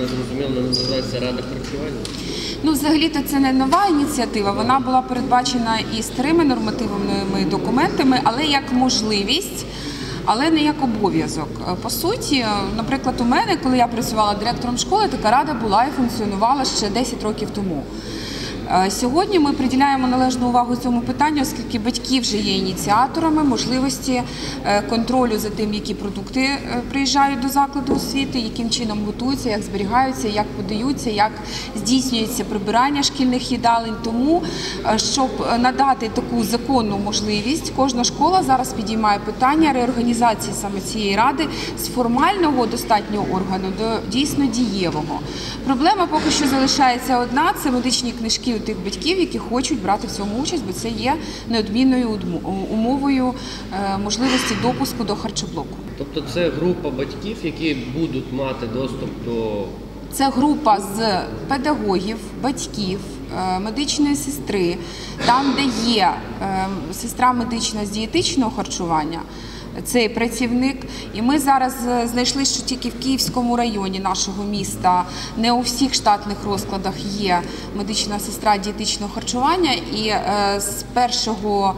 зрозуміло, називається Рада харчування? Ну, взагалі-то це не нова ініціатива, вона була передбачена і старими нормативними документами, але як можливість, але не як обов'язок. По суті, наприклад, у мене, коли я працювала директором школи, така рада була і функціонувала ще 10 років тому. Сьогодні ми приділяємо належну увагу цьому питанню, оскільки батьки вже є ініціаторами можливості контролю за тим, які продукти приїжджають до закладу освіти, яким чином готуються, як зберігаються, як подаються, як здійснюється прибирання шкільних їдалень. Тому, щоб надати таку законну можливість, кожна школа зараз підіймає питання реорганізації саме цієї ради з формального достатнього органу до дійсно дієвого. Проблема поки що залишається одна – це медичні книжки тих батьків, які хочуть брати в цьому участь, бо це є неодмінною умовою можливості допуску до харчоблоку. Тобто це група батьків, які будуть мати доступ до... Це група з педагогів, батьків, медичної сестри, там, де є сестра медична з дієтичного харчування, цей працівник. І ми зараз знайшли, що тільки в Київському районі нашого міста не у всіх штатних розкладах є медична сестра дієтичного харчування, і з 1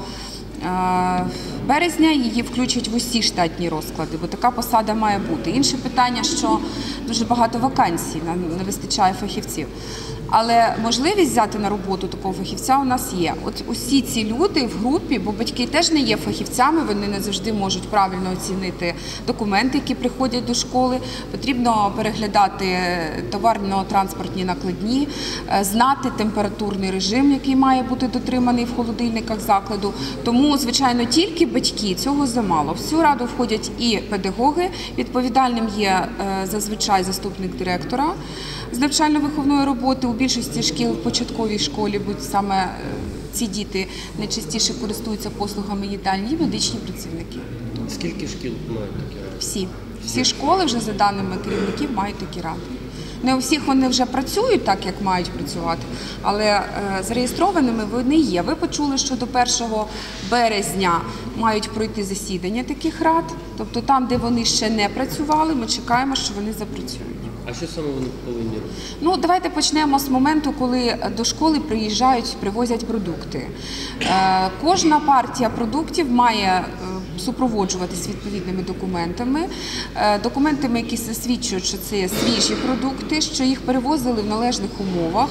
березня її включать в усі штатні розклади, бо така посада має бути. Інше питання, що дуже багато вакансій, не вистачає фахівців. Але можливість взяти на роботу такого фахівця у нас є. От усі ці люди в групі, бо батьки теж не є фахівцями, вони не завжди можуть правильно оцінити документи, які приходять до школи. Потрібно переглядати товарно-транспортні накладні, знати температурний режим, який має бути дотриманий в холодильниках закладу. Тому, звичайно, тільки батьки, цього замало. В цю раду входять і педагоги, відповідальним є зазвичай заступник директора з навчально-виховної роботи. У більшості шкіл в початковій школі, бо саме ці діти найчастіше користуються послугами їдальні, медичні працівники. Скільки шкіл мають такі ради? Всі. Всі школи вже, за даними керівників, мають такі ради. Не у всіх вони вже працюють так, як мають працювати, але зареєстрованими вони є. Ви почули, що до 1 березня мають пройти засідання таких рад. Тобто там, де вони ще не працювали, ми чекаємо, що вони запрацюють. А що саме вони повинні робити? Ну, давайте почнемо з моменту, коли до школи приїжджають, привозять продукти. Кожна партія продуктів має супроводжуватись відповідними документами, які засвідчують, що це свіжі продукти, що їх перевозили в належних умовах,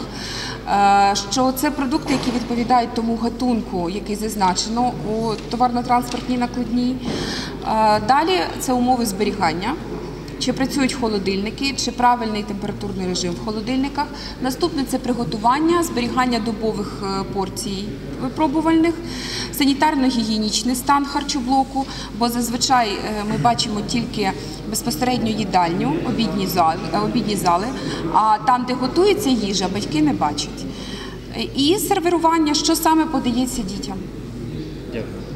що це продукти, які відповідають тому гатунку, який зазначено у товарно-транспортній накладній. Далі це умови зберігання. Чи працюють холодильники, чи правильний температурний режим в холодильниках. Наступне – це приготування, зберігання добових порцій випробувальних, санітарно-гігієнічний стан харчоблоку, бо зазвичай ми бачимо тільки безпосередньо їдальню, обідні зали, а там, де готується їжа, батьки не бачать. І сервірування, що саме подається дітям. Дякую.